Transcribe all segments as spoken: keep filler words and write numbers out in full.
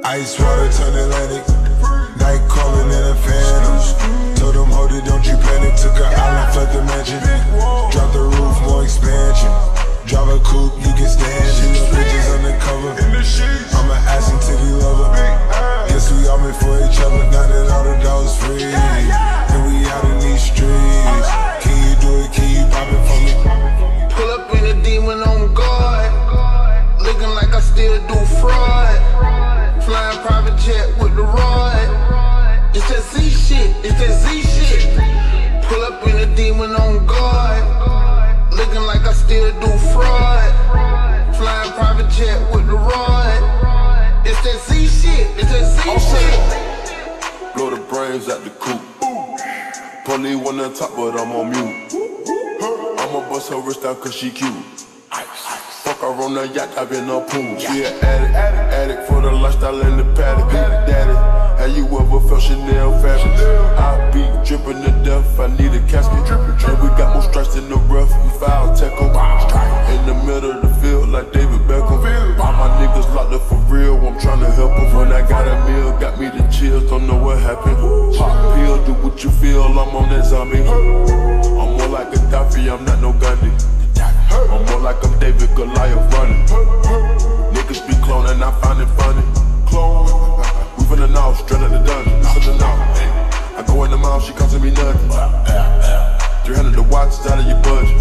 Ice water turn Atlantic. Night calling in a phantom. Told them, hold it, don't you panic. Took an island, fled the mansion. Drop the roof, more expansion. Drive a coupe, you can stand it. Bitches undercover. I'm an ass and titty lover. Guess we all meant for each other. Now that all the dogs free, and we out in these streets. Can you do it? Can you pop it for me? Pull up in a demon on guard, looking like I still do fraud. Flying private jet with the rod. It's that Z shit, it's that Z shit. Pull up in a demon on guard, looking like I still do fraud. Flying private jet with the rod. It's that Z shit, it's that Z shit. Blow the brains out the coop. Police one on top, but I'm on mute. I'ma bust her wrist down cause she cute. Fuck her on the yacht, I've been on pool. She an addict, addict for the lifestyle in the paddock. Big daddy, have you ever felt Chanel fabric? I be dripping to death, I need a casket. And we got more strikes in the rough, we foul tech em. In the middle of the field like David Beckham. All my niggas locked up for real, I'm tryna help them. When I got a meal, got me the chills, don't know what happened. Pop pill, do what you feel, I'm on that zombie. I'm more like a Tavis, I'm not no Gandhi. I'm more like I'm David Goliath running. Niggas be cloning, I find it funny. Clone, we finna know, straight out the dungeon. I go in the mouth, she comes to me nothing. three hundred the watch, it's out of your budget.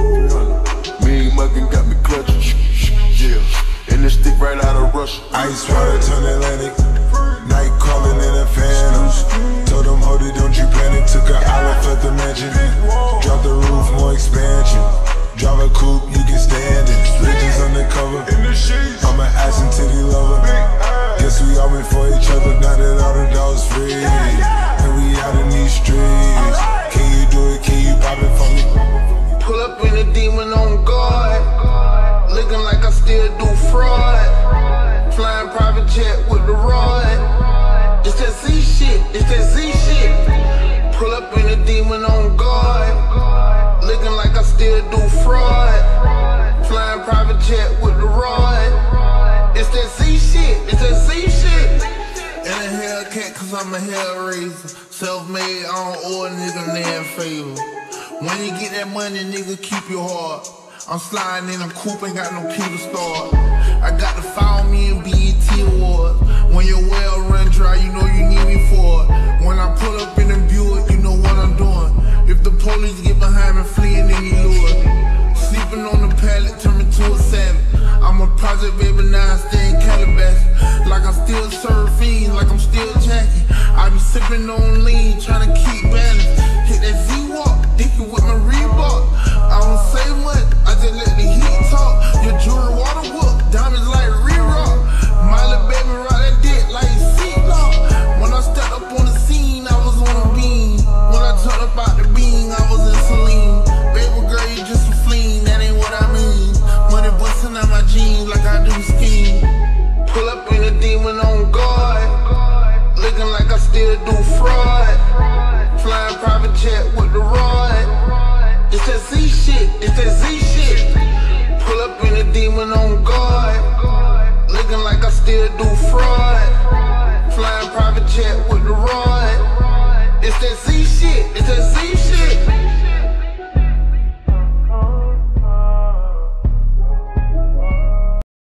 Mean muggin' got me clutching. Yeah, and this stick right out of Russia. Ice water turn Atlantic. Night calling in a phantom. Told them, hold it, don't you panic. Took an island, fled the mansion. Drop the roof, more expansion. Drive a coupe, you can stand it. Bitches undercover. I'm an ass and titty lover. Guess we all meant for each other. Now that all the dogs free, and we out in these streets. Can you do it? Can you pop it for me? Pull up in a demon on guard, looking like I still do fraud. Flying private jet with the rod. It's that Z shit, it's that Z shit. Pull up in a demon on guard, looking like I still do fraud. Flying private jet with the rod. It's that Z shit, it's that Z shit. And a Hellcat cause I'm a hellraiser. Self-made, I don't owe a nigga nan favor. When you get that money, nigga, keep your heart. I'm sliding in a coupe, ain't got no key to start. I got to follow me in B E T awards. When your well run dry, you know you need me for it. When I pull up in a Buick, you know what I'm doing. If the police get behind me, fleeing any lure. Sleeping on the pallet, turn me to a savage. I'm a project baby, now I stay in Calabash. Like I'm still surfing, like I'm still jacking. I be sipping on lean.